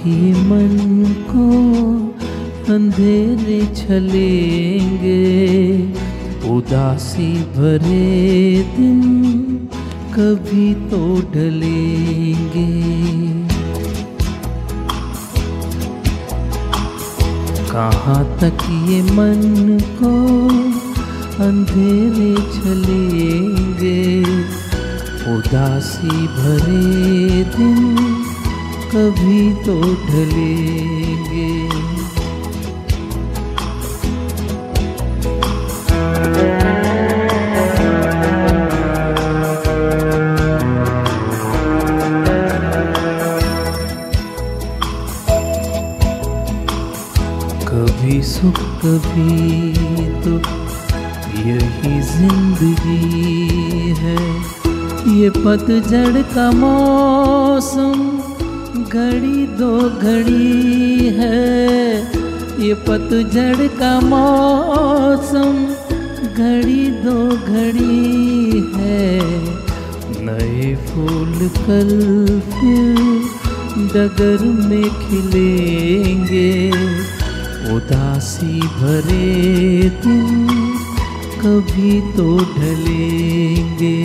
ये मन को अंधेरे छलेंगे, उदासी भरे दिन कभी तो ढलेंगे। कहाँ तक ये मन को अंधेरे छलेंगे, उदासी भरे दिन कभी तो ढलेंगे। कभी सुख कभी दुख, यही जिंदगी है। ये पतझड़ का मौसम घड़ी दो घड़ी है। ये पतझड़ का मौसम घड़ी दो घड़ी है। नए फूल कल फिर डगर में खिलेंगे, उदासी भरे दिन कभी तो ढलेंगे।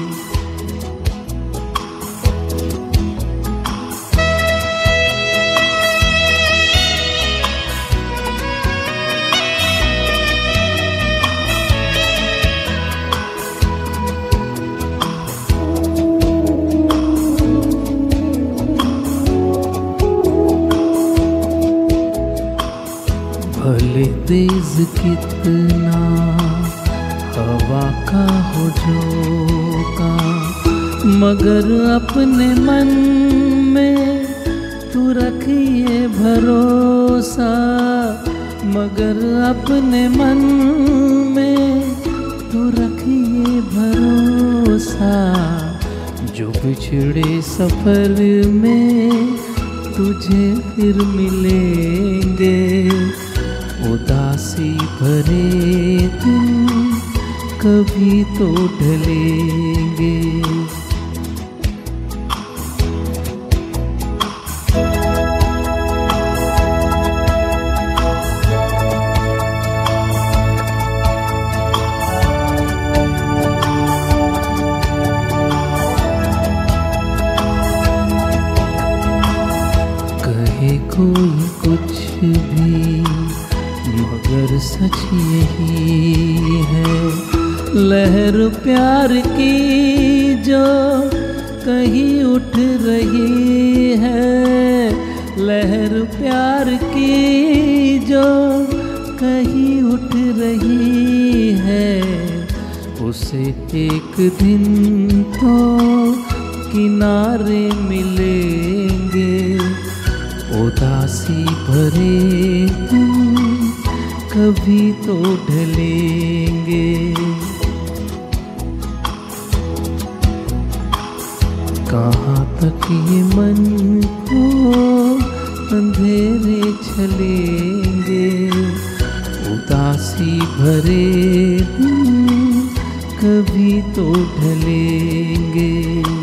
भले तेज कितना हवा का हो झोंका, मगर अपने मन में तू रखिए भरोसा। मगर अपने मन में तू रखिए भरोसा। जो बिछड़े सफर में तुझे फिर मिलेंगे, उदासी भरे दिन कभी तो ढलेंगे। कहे कोई कुछ भी मगर सच यही है। लहर प्यार की जो कहीं उठ रही है। लहर प्यार की जो कहीं उठ रही है। उसे एक दिन तो किनारे मिलेंगे, उदासी भरे दिन कभी तो ढलेंगे। कहाँ तक ये मन को अंधेरे छलेंगे, उदासी भरे दिन कभी तो ढलेंगे।